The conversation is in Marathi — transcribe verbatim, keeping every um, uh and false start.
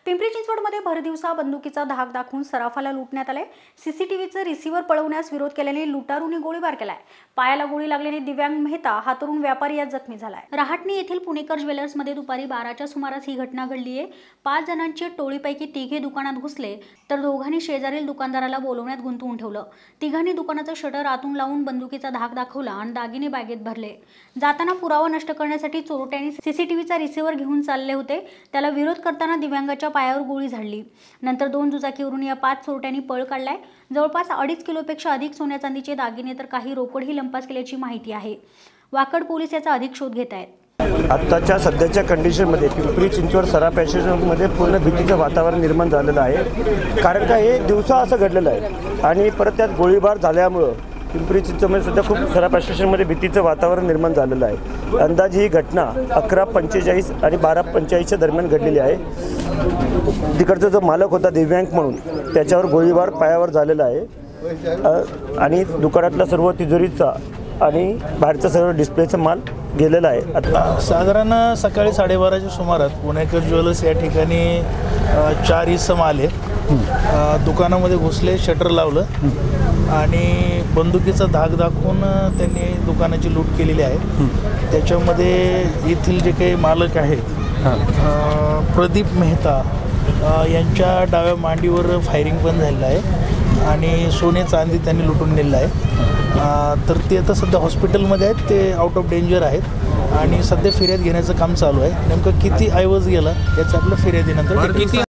पिंपरी चिंचवडमध्ये भरदिवसा बंदुकीचा धाक दाखवून सराफाला लुटण्यात आले। सीसीटीव्हीचं रिसीव्हर पळवण्यास विरोध केल्याने लुटारूंनी गोळीबार केलाय। पायाला गोळी लागल्याने दिव्यांग मेहता हा तरुण व्यापारी यात जखमी झालाय। रहाटणी येथील पुणेकर ज्वेलर्समध्ये दुपारी बाराच्या सुमारास ही घटना घडली आहे। पाच जणांची टोळीपैकी तिघे दुकानात घुसले तर दोघांनी शेजारील दुकानदाराला बोलवण्यात गुंतवून ठेवलं। तिघांनी दुकानाचं शटर आतून लावून बंदुकीचा धाक दाखवला आणि दागिने बॅगेत भरले। जाताना पुरावा नष्ट करण्यासाठी चोरट्यांनी सीसीटीव्हीचा रिसीव्हर घेऊन चालले होते। त्याला विरोध करताना दिव्यांगाच्या पायावर गोळी झाडली। नंतर दोन दुचाकीवरून या पाच चोरट्यांनी पळ काढलाय। जवळपास अडीच किलोपेक्षा अधिक सोन्या चांदीचे दागिने तर काही रोकडही लंपास केल्याची माहिती आहे। वाकड पोलीस याचा अधिक शोध घेत आहेत। आत्ताच्या सध्याच्या कंडिशनमध्ये पिंपरी चिंचवड सराफ स्टेशनमध्ये पूर्ण भीतीचं वातावरण निर्माण झालेलं आहे। कारण का हे दिवसा असं घडलेलं आहे आणि परत त्यात गोळीबार झाल्यामुळं पिंपरी चिंचवडमध्ये सध्या खूप सराफ स्टेशनमध्ये भीतीचं वातावरण निर्माण झालेलं आहे। अंदाजे ही घटना अकरा पंचेचाळीस आणि बारा पंचेचाळीसच्या दरम्यान घडलेली आहे। तिकडचा जो मालक होता दिव्यांग म्हणून त्याच्यावर गोळीबार पायावर झालेला आहे आणि दुकानातला सर्व तिजोरीचा आणि बाहेरचा सर्व डिस्प्लेचा माल गेलेला आहे। आता साधारण सकाळी साडेबाराच्या सुमारास पुणेकर ज्वेलर्स या ठिकाणी चार इसम आले। दुकानामध्ये घुसले, शटर लावलं आणि बंदुकीचा धाक दाखवून त्यांनी दुकानाची लूट केलेली आहे। त्याच्यामध्ये येथील जे काही मालक आहेत प्रदीप मेहता यांच्या डाव्या मांडीवर फायरिंग पण झालेलं आहे आणि सोने चांदी त्यांनी लुटून नेलेलं आहे। तर ते आता सध्या हॉस्पिटलमध्ये आहेत, ते आउट ऑफ डेंजर आहेत आणि सध्या फिर्याद घेण्याचं काम चालू आहे। नेमकं किती ऐवज गेला याचं आपलं फिर्यादीनंतर